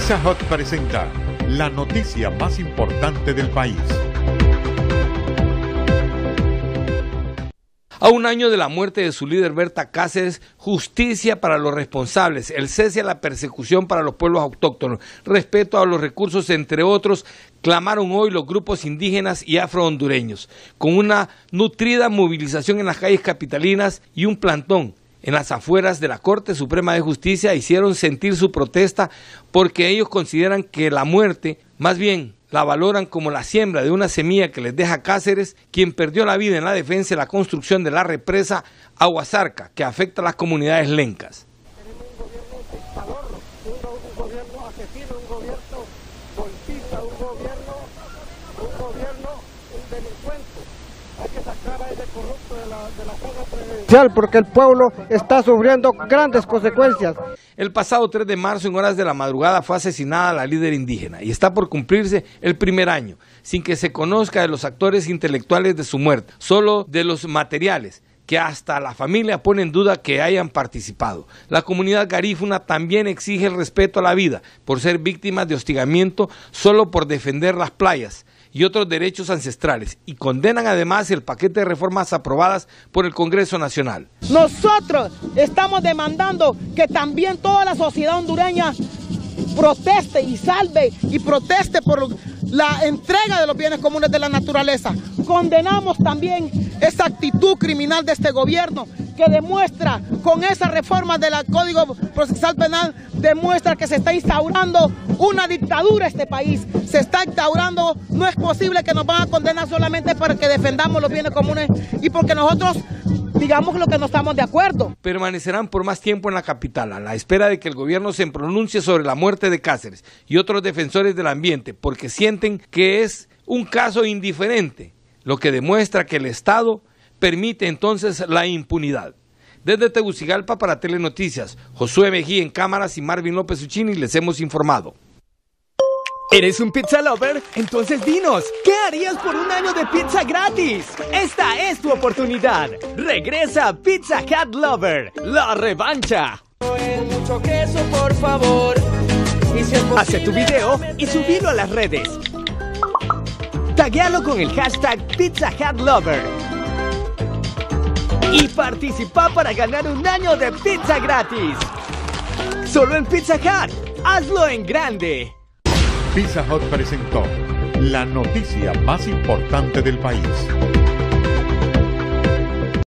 Pizza Hut presenta la noticia más importante del país. A un año de la muerte de su líder Berta Cáceres, justicia para los responsables, el cese a la persecución para los pueblos autóctonos, respeto a los recursos, entre otros, clamaron hoy los grupos indígenas y afrohondureños, con una nutrida movilización en las calles capitalinas y un plantón en las afueras de la Corte Suprema de Justicia. Hicieron sentir su protesta porque ellos consideran que la muerte, más bien, la valoran como la siembra de una semilla que les deja Cáceres, quien perdió la vida en la defensa y la construcción de la represa Aguasarca, que afecta a las comunidades lencas. Tenemos un gobierno dictador, un gobierno asesino, un gobierno golpista, un delincuente. Hay que sacar a ese corrupto de la zona presidencial porque el pueblo está sufriendo grandes consecuencias. El pasado 3 de marzo, en horas de la madrugada, fue asesinada la líder indígena y está por cumplirse el primer año, sin que se conozca de los actores intelectuales de su muerte, solo de los materiales, que hasta la familia pone en duda que hayan participado. La comunidad garífuna también exige el respeto a la vida, por ser víctimas de hostigamiento solo por defender las playas y otros derechos ancestrales, y condenan además el paquete de reformas aprobadas por el Congreso Nacional. Nosotros estamos demandando que también toda la sociedad hondureña proteste y salve y proteste por la entrega de los bienes comunes de la naturaleza. Condenamos también esa actitud criminal de este gobierno que demuestra con esa reforma del Código Procesal Penal, demuestra que se está instaurando una dictadura en este país. Se está instaurando, no es posible que nos van a condenar solamente para que defendamos los bienes comunes y porque nosotros digamos lo que no estamos de acuerdo. Permanecerán por más tiempo en la capital, a la espera de que el gobierno se pronuncie sobre la muerte de Cáceres y otros defensores del ambiente, porque sienten que es un caso indiferente, lo que demuestra que el Estado permite entonces la impunidad. Desde Tegucigalpa para Telenoticias, Josué Mejía en cámaras y Marvin López Uchini les hemos informado. ¿Eres un pizza lover? Entonces dinos, ¿qué harías por un año de pizza gratis? Esta es tu oportunidad. Regresa a Pizza Hut Lover, la revancha. Mucho queso, por favor. Hace tu video y subilo a las redes. Taguéalo con el hashtag Pizza Hut Lover. Y participa para ganar un año de pizza gratis. Solo en Pizza Hut. Hazlo en grande. Pizza Hut presentó la noticia más importante del país.